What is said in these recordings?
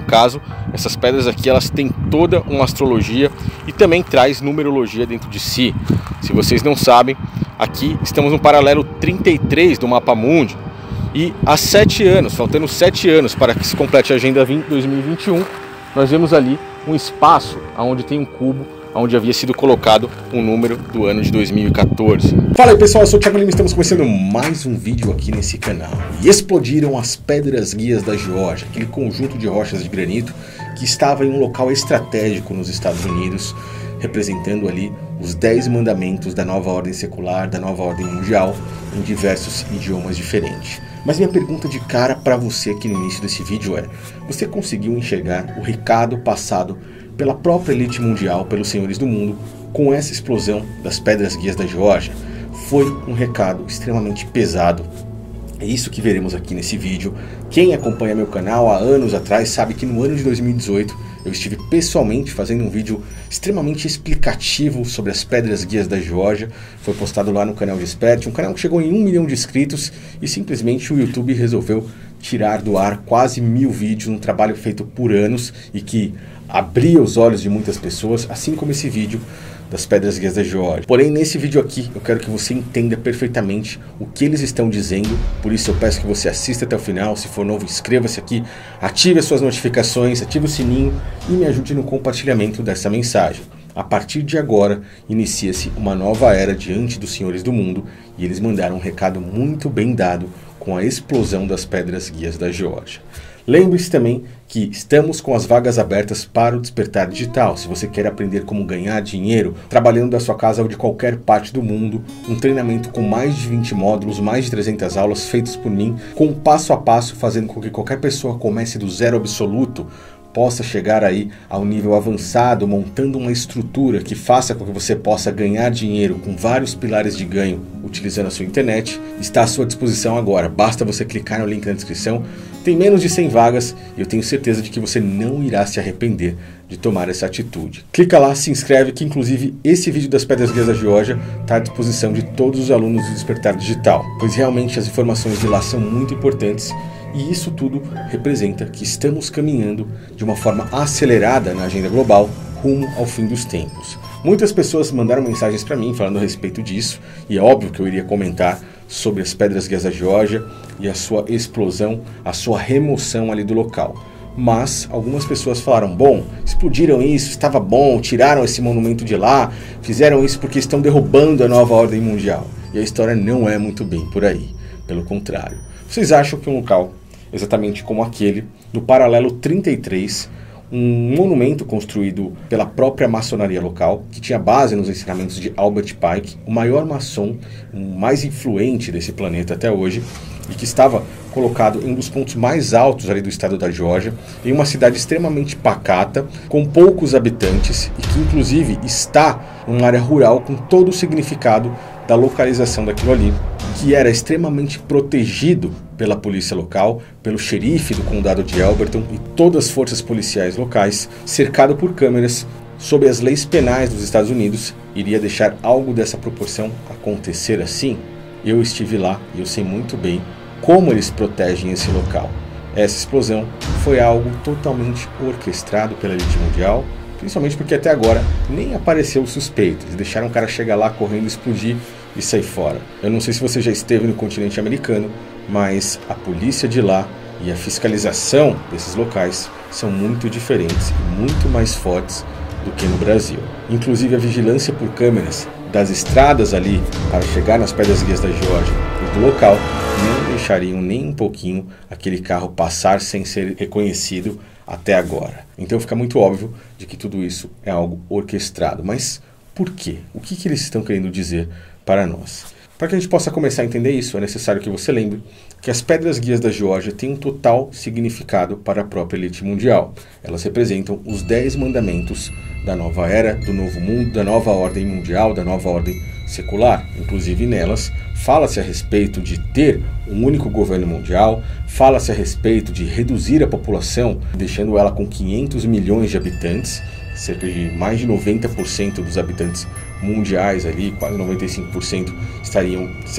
acaso. Essas pedras aqui, elas têm toda uma astrologia e também traz numerologia dentro de si. Se vocês não sabem, aqui estamos no paralelo 33 do mapa mundi e há 7 anos, faltando 7 anos para que se complete a Agenda 2021, nós vemos ali um espaço onde tem um cubo, onde havia sido colocado um número do ano de 2014. Fala aí pessoal, eu sou o Thiago Lima e estamos começando mais um vídeo aqui nesse canal. E explodiram as Pedras Guias da Geórgia, aquele conjunto de rochas de granito que estava em um local estratégico nos Estados Unidos, representando ali os 10 mandamentos da nova ordem secular, da nova ordem mundial, em diversos idiomas diferentes. Mas minha pergunta de cara para você aqui no início desse vídeo é: você conseguiu enxergar o recado passado pela própria elite mundial, pelos senhores do mundo, com essa explosão das Pedras Guias da Geórgia? Foi um recado extremamente pesado. É isso que veremos aqui nesse vídeo. Quem acompanha meu canal há anos atrás sabe que no ano de 2018 eu estive pessoalmente fazendo um vídeo extremamente explicativo sobre as Pedras Guias da Geórgia. Foi postado lá no canal de Expert, um canal que chegou em 1 milhão de inscritos e simplesmente o YouTube resolveu tirar do ar quase 1000 vídeos, um trabalho feito por anos e que abria os olhos de muitas pessoas, assim como esse vídeo das Pedras Guias da Geórgia. Porém, nesse vídeo aqui, eu quero que você entenda perfeitamente o que eles estão dizendo, por isso eu peço que você assista até o final. Se for novo, inscreva-se aqui, ative as suas notificações, ative o sininho e me ajude no compartilhamento dessa mensagem. A partir de agora, inicia-se uma nova era diante dos senhores do mundo e eles mandaram um recado muito bem dado com a explosão das Pedras Guias da Geórgia. Lembre-se também que estamos com as vagas abertas para o Despertar Digital. Se você quer aprender como ganhar dinheiro trabalhando da sua casa ou de qualquer parte do mundo, um treinamento com mais de 20 módulos, mais de 300 aulas feitos por mim, com passo a passo, fazendo com que qualquer pessoa comece do zero absoluto, possa chegar aí ao nível avançado, montando uma estrutura que faça com que você possa ganhar dinheiro com vários pilares de ganho utilizando a sua internet, está à sua disposição agora. Basta você clicar no link na descrição. Tem menos de 100 vagas e eu tenho certeza de que você não irá se arrepender de tomar essa atitude. Clica lá, se inscreve, que inclusive esse vídeo das Pedras Guias da Geórgia está à disposição de todos os alunos do Despertar Digital, pois realmente as informações de lá são muito importantes. E isso tudo representa que estamos caminhando de uma forma acelerada na agenda global rumo ao fim dos tempos. Muitas pessoas mandaram mensagens para mim falando a respeito disso, e é óbvio que eu iria comentar sobre as Pedras Guias da Geórgia e a sua explosão, a sua remoção ali do local. Mas algumas pessoas falaram: bom, explodiram isso, estava bom, tiraram esse monumento de lá, fizeram isso porque estão derrubando a nova ordem mundial. E a história não é muito bem por aí, pelo contrário. Vocês acham que um local exatamente como aquele, no paralelo 33, um monumento construído pela própria maçonaria local, que tinha base nos ensinamentos de Albert Pike, o maior maçom, o mais influente desse planeta até hoje, e que estava colocado em um dos pontos mais altos ali do estado da Geórgia, em uma cidade extremamente pacata, com poucos habitantes, e que inclusive está numa área rural com todo o significado da localização daquilo ali, que era extremamente protegido pela polícia local, pelo xerife do condado de Elberton e todas as forças policiais locais, cercado por câmeras, sob as leis penais dos Estados Unidos. Iria deixar algo dessa proporção acontecer assim? Eu estive lá e eu sei muito bem como eles protegem esse local. Essa explosão foi algo totalmente orquestrado pela elite mundial, principalmente porque até agora nem apareceu o suspeito. Eles deixaram o cara chegar lá correndo, explodir e sair fora. Eu não sei se você já esteve no continente americano, mas a polícia de lá e a fiscalização desses locais são muito diferentes e muito mais fortes do que no Brasil. Inclusive a vigilância por câmeras das estradas ali para chegar nas Pedras Guias da Geórgia e do local não deixariam nem um pouquinho aquele carro passar sem ser reconhecido até agora. Então fica muito óbvio de que tudo isso é algo orquestrado. Mas por quê? O que eles estão querendo dizer para nós? Para que a gente possa começar a entender isso, é necessário que você lembre que as Pedras Guias da Geórgia têm um total significado para a própria elite mundial. Elas representam os 10 mandamentos da nova era, do novo mundo, da nova ordem mundial, da nova ordem secular. Inclusive nelas fala-se a respeito de ter um único governo mundial, fala-se a respeito de reduzir a população, deixando ela com 500 milhões de habitantes, cerca de mais de 90% dos habitantes mundiais ali, quase 95% estariam sendo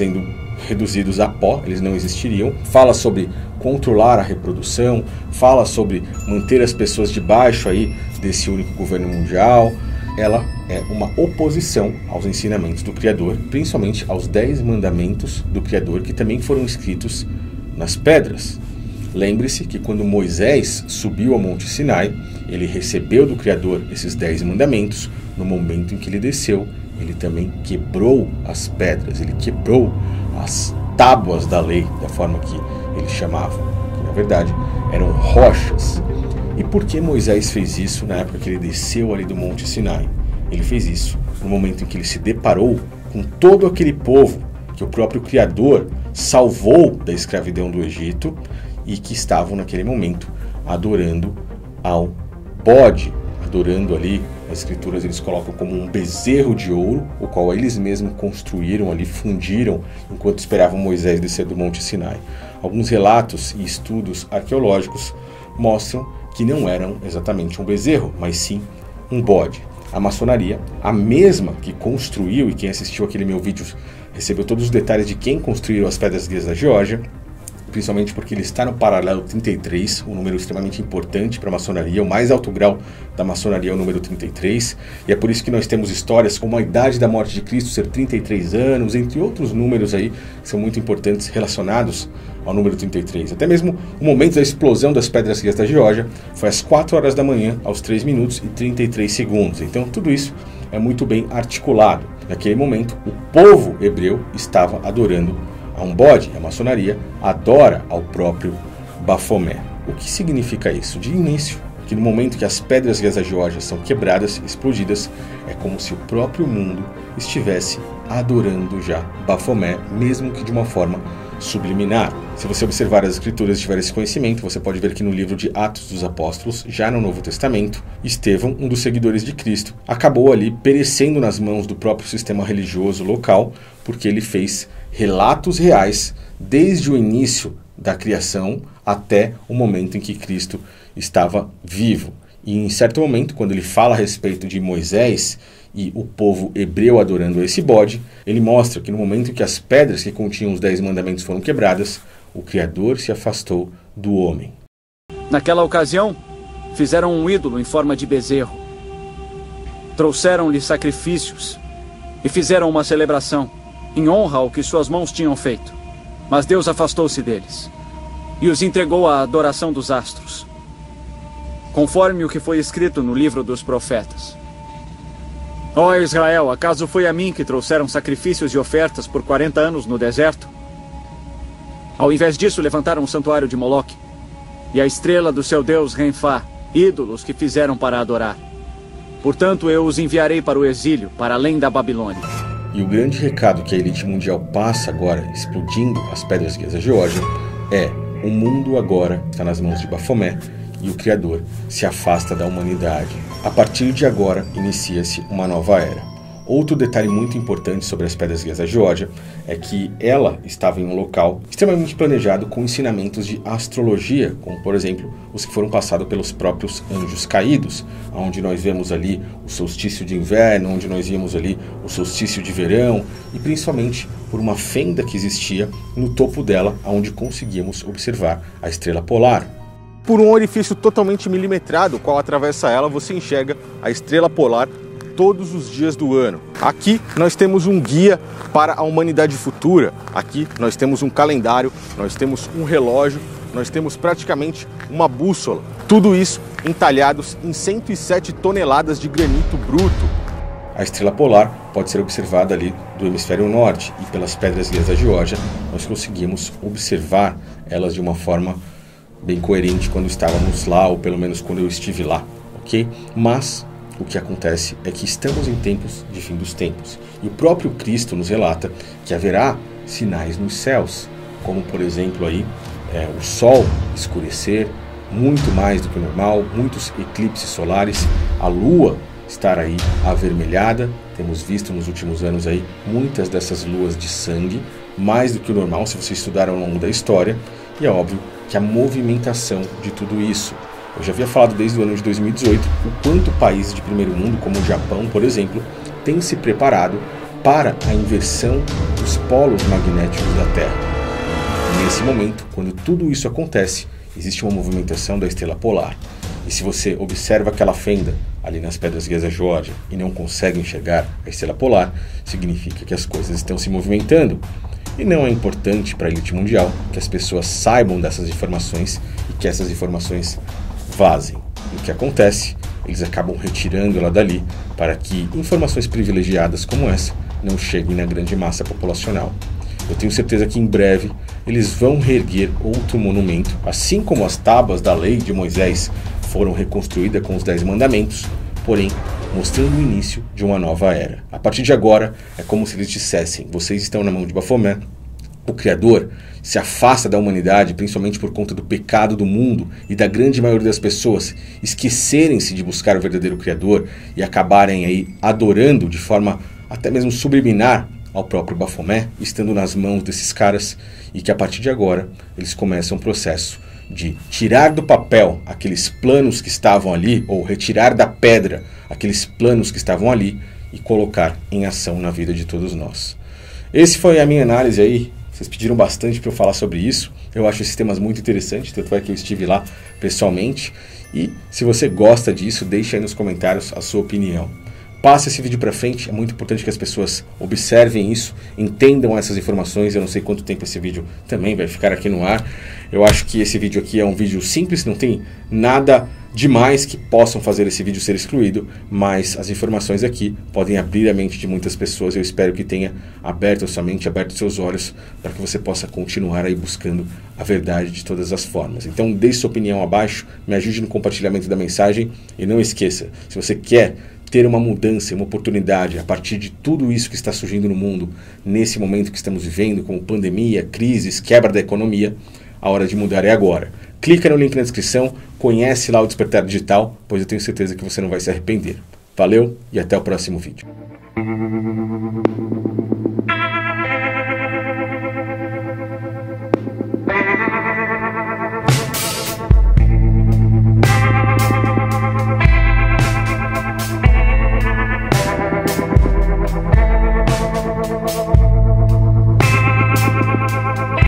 reduzidos a pó, eles não existiriam. Fala sobre controlar a reprodução, fala sobre manter as pessoas debaixo aí desse único governo mundial. Ela é uma oposição aos ensinamentos do Criador, principalmente aos 10 mandamentos do Criador, que também foram escritos nas pedras. Lembre-se que quando Moisés subiu ao Monte Sinai, ele recebeu do Criador esses 10 mandamentos. No momento em que ele desceu, ele também quebrou as pedras, ele quebrou as tábuas da lei, da forma que ele chamava, que na verdade eram rochas. E por que Moisés fez isso na época que ele desceu ali do Monte Sinai? Ele fez isso no momento em que ele se deparou com todo aquele povo que o próprio Criador salvou da escravidão do Egito e que estavam naquele momento adorando ao bode, adorando ali, as escrituras eles colocam como um bezerro de ouro, o qual eles mesmos construíram ali, fundiram, enquanto esperavam Moisés descer do Monte Sinai. Alguns relatos e estudos arqueológicos mostram que não eram exatamente um bezerro, mas sim um bode. A maçonaria, a mesma que construiu, e quem assistiu aquele meu vídeo recebeu todos os detalhes de quem construiu as Pedras Guias da Geórgia, principalmente porque ele está no paralelo 33, um número extremamente importante para a maçonaria, o mais alto grau da maçonaria é o número 33, e é por isso que nós temos histórias como a idade da morte de Cristo ser 33 anos, entre outros números aí que são muito importantes relacionados ao número 33. Até mesmo o momento da explosão das Pedras Guias da Geórgia foi às 4 horas da manhã, aos 3 minutos e 33 segundos. Então tudo isso é muito bem articulado. Naquele momento, o povo hebreu estava adorando a um bode. A maçonaria adora ao próprio Bafomé. O que significa isso? De início, que no momento que as Pedras Guias da Geórgia são quebradas, explodidas, é como se o próprio mundo estivesse adorando já Bafomé, mesmo que de uma forma subliminar. Se você observar as escrituras e tiver esse conhecimento, você pode ver que no livro de Atos dos Apóstolos, já no Novo Testamento, Estevão, um dos seguidores de Cristo, acabou ali perecendo nas mãos do próprio sistema religioso local, porque ele fez relatos reais desde o início da criação até o momento em que Cristo estava vivo. E em certo momento, quando ele fala a respeito de Moisés e o povo hebreu adorando esse bode, ele mostra que no momento em que as pedras que continham os 10 mandamentos foram quebradas, o Criador se afastou do homem. Naquela ocasião, fizeram um ídolo em forma de bezerro. Trouxeram-lhe sacrifícios e fizeram uma celebração em honra ao que suas mãos tinham feito. Mas Deus afastou-se deles e os entregou à adoração dos astros, conforme o que foi escrito no livro dos profetas. Ó Israel, acaso foi a mim que trouxeram sacrifícios e ofertas por 40 anos no deserto? Ao invés disso, levantaram o santuário de Moloque e a estrela do seu deus Renfá, ídolos que fizeram para adorar. Portanto, eu os enviarei para o exílio, para além da Babilônia. E o grande recado que a elite mundial passa agora, explodindo as Pedras Guias da Geórgia, é: o mundo agora está nas mãos de Bafomé e o Criador se afasta da humanidade. A partir de agora, inicia-se uma nova era. Outro detalhe muito importante sobre as Pedras Guias da Geórgia é que ela estava em um local extremamente planejado com ensinamentos de astrologia, como por exemplo os que foram passados pelos próprios anjos caídos, onde nós vemos ali o solstício de inverno, onde nós vimos ali o solstício de verão, e principalmente por uma fenda que existia no topo dela, onde conseguíamos observar a estrela polar. Por um orifício totalmente milimetrado, qual atravessa ela, você enxerga a estrela polar todos os dias do ano. Aqui nós temos um guia para a humanidade futura. Aqui nós temos um calendário, nós temos um relógio, nós temos praticamente uma bússola. Tudo isso entalhados em 107 toneladas de granito bruto. A estrela polar pode ser observada ali do hemisfério norte, e pelas Pedras Guias da Geórgia nós conseguimos observar elas de uma forma bem coerente quando estávamos lá, ou pelo menos quando eu estive lá, ok? Mas o que acontece é que estamos em tempos de fim dos tempos. E o próprio Cristo nos relata que haverá sinais nos céus, como por exemplo aí o sol escurecer muito mais do que o normal, muitos eclipses solares, a lua estar aí avermelhada. Temos visto nos últimos anos aí muitas dessas luas de sangue, mais do que o normal se você estudar ao longo da história. E é óbvio que a movimentação de tudo isso, eu já havia falado desde o ano de 2018 o quanto países de primeiro mundo, como o Japão, por exemplo, têm se preparado para a inversão dos polos magnéticos da Terra. Nesse momento, quando tudo isso acontece, existe uma movimentação da estrela polar. E se você observa aquela fenda ali nas Pedras Guias da Geórgia e não consegue enxergar a estrela polar, significa que as coisas estão se movimentando. E não é importante para a elite mundial que as pessoas saibam dessas informações e que essas informações vazem. E o que acontece? Eles acabam retirando ela dali para que informações privilegiadas como essa não cheguem na grande massa populacional. Eu tenho certeza que em breve eles vão reerguer outro monumento, assim como as tábuas da lei de Moisés foram reconstruídas com os 10 mandamentos, porém mostrando o início de uma nova era. A partir de agora, é como se eles dissessem: vocês estão na mão de Baphomet, o Criador se afasta da humanidade, principalmente por conta do pecado do mundo e da grande maioria das pessoas esquecerem-se de buscar o verdadeiro Criador e acabarem aí adorando de forma até mesmo subliminar ao próprio Baphomet, estando nas mãos desses caras, e que a partir de agora eles começam um processo de tirar do papel aqueles planos que estavam ali, ou retirar da pedra aqueles planos que estavam ali e colocar em ação na vida de todos nós. Esse foi a minha análise aí. Vocês pediram bastante para eu falar sobre isso. Eu acho esses temas muito interessantes, tanto é que eu estive lá pessoalmente. E se você gosta disso, deixe aí nos comentários a sua opinião. Passe esse vídeo para frente, é muito importante que as pessoas observem isso, entendam essas informações. Eu não sei quanto tempo esse vídeo também vai ficar aqui no ar. Eu acho que esse vídeo aqui é um vídeo simples, não tem nada demais que possam fazer esse vídeo ser excluído, mas as informações aqui podem abrir a mente de muitas pessoas. Eu espero que tenha aberto a sua mente, aberto os seus olhos, para que você possa continuar aí buscando a verdade de todas as formas. Então deixe sua opinião abaixo, me ajude no compartilhamento da mensagem e não esqueça, se você quer ter uma mudança, uma oportunidade a partir de tudo isso que está surgindo no mundo, nesse momento que estamos vivendo, como pandemia, crises, quebra da economia, a hora de mudar é agora. Clica no link na descrição, conhece lá o Despertar Digital, pois eu tenho certeza que você não vai se arrepender. Valeu e até o próximo vídeo.